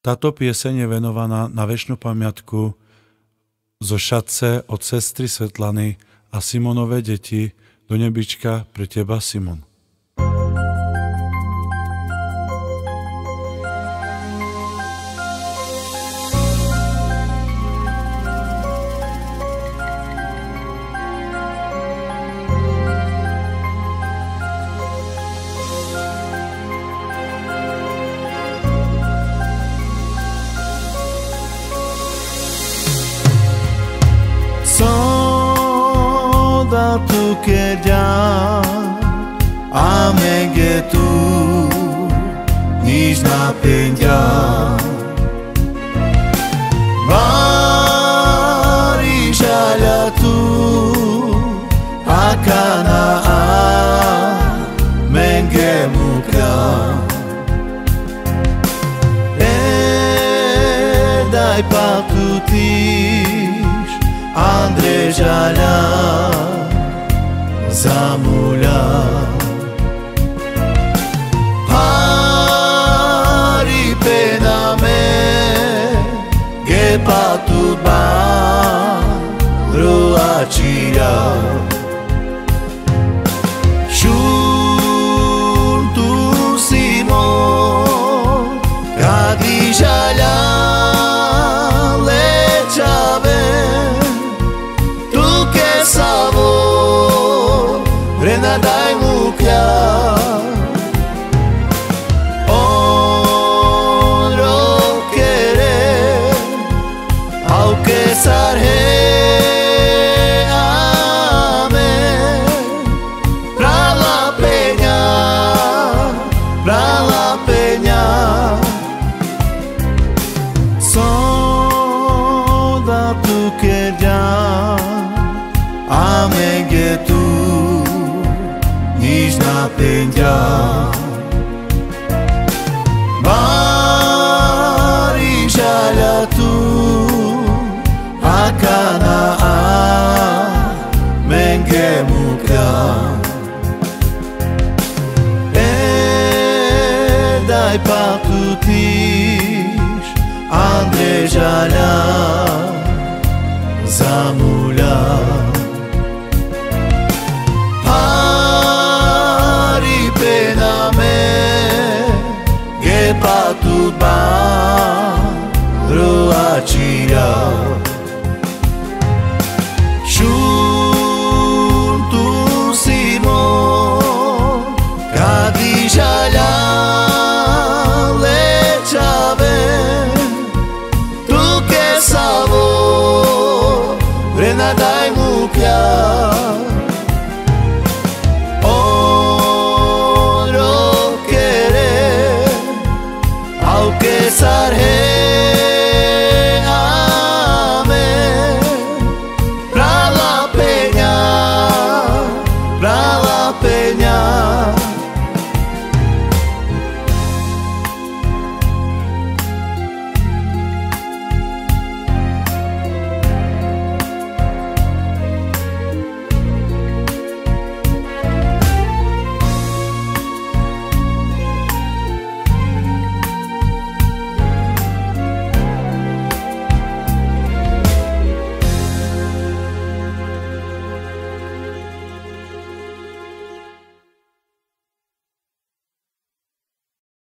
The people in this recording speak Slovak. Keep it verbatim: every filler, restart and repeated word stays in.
Táto pieseň je venovaná na večnú pamiatku zo Šatce od sestry Svetlany a Simonové deti do nebička pre teba, Simon. Tu queria amenge tu nici na pendia mari jalha tu akana amenge muka e dai patutis Andre jalha Zamula Hari pename Gepatu baru acira Junto Simon Kadijala Lechave Tu que sabor Daj mu kľa On lo quiere Aunque sarhe Amen Pra la peña Pra la peña Soda tu queria Amen que tu nici na pendia Mari jalha tu akana amenge muka E dai patutis Andre jalha Zamula Patu baru acira Junto Simon Kadijala Lechave Tu que sabor Renadai mukya